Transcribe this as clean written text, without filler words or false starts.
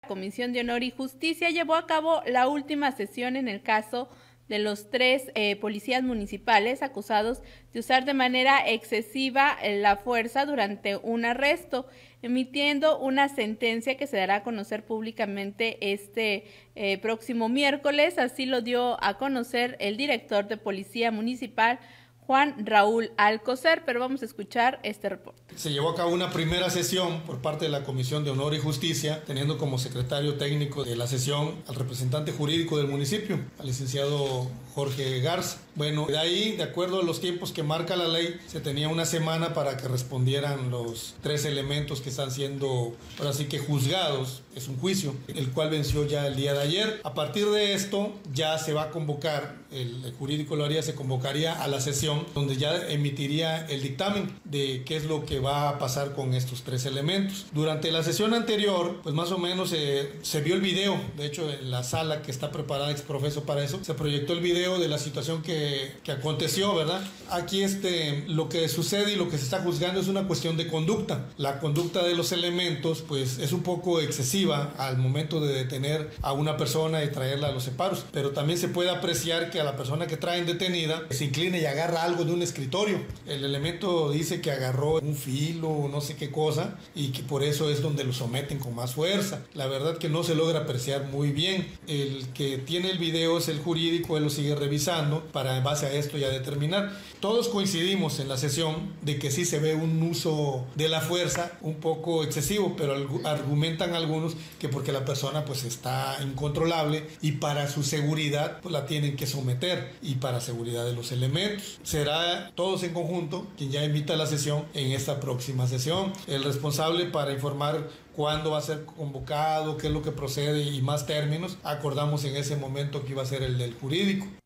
La Comisión de Honor y Justicia llevó a cabo la última sesión en el caso de los tres policías municipales acusados de usar de manera excesiva la fuerza durante un arresto, emitiendo una sentencia que se dará a conocer públicamente este próximo miércoles. Así lo dio a conocer el director de Policía Municipal, Juan Raúl Alcocer, pero vamos a escuchar este reporte. Se llevó a cabo una primera sesión por parte de la Comisión de Honor y Justicia, teniendo como secretario técnico de la sesión al representante jurídico del municipio, al licenciado Jorge Garza. Bueno, de ahí, de acuerdo a los tiempos que marca la ley, se tenía una semana para que respondieran los tres elementos que están siendo, ahora sí que juzgados. Es un juicio, el cual venció ya el día de ayer. A partir de esto, ya se va a convocar, el jurídico lo haría, se convocaría a la sesión donde ya emitiría el dictamen de qué es lo que va a pasar con estos tres elementos. Durante la sesión anterior, pues más o menos se vio el video. De hecho, en la sala que está preparada ex profeso para eso, se proyectó el video de la situación que aconteció, ¿verdad? Aquí lo que sucede y lo que se está juzgando es una cuestión de conducta. La conducta de los elementos, pues es un poco excesiva al momento de detener a una persona y traerla a los separos, pero también se puede apreciar que a la persona que traen detenida se inclina y agarra algo de un escritorio. El elemento dice que agarró un filo, no sé qué cosa, y que por eso es donde lo someten con más fuerza. La verdad que no se logra apreciar muy bien. El que tiene el video es el jurídico, él lo sigue revisando para en base a esto ya determinar. Todos coincidimos en la sesión de que sí se ve un uso de la fuerza un poco excesivo, pero argumentan algunos que porque la persona pues está incontrolable y para su seguridad pues la tienen que someter, y para seguridad de los elementos. Será todos en conjunto quien ya emita la sesión en esta próxima sesión. El responsable para informar cuándo va a ser convocado, qué es lo que procede y más términos, acordamos en ese momento que iba a ser el del jurídico.